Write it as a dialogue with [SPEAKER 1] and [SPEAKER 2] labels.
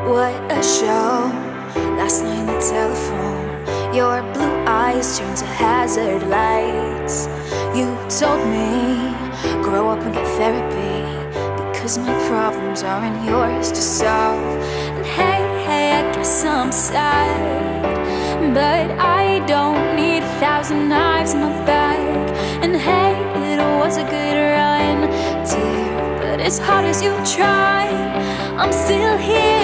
[SPEAKER 1] What a show. Last night on the telephone, your blue eyes turned to hazard lights. You told me, grow up and get therapy, because my problems aren't yours to solve. And hey, I guess I'm sad, but I don't need 1,000 knives in my bag. And hey, it was a good run, dear, but as hard as you try, I'm still here.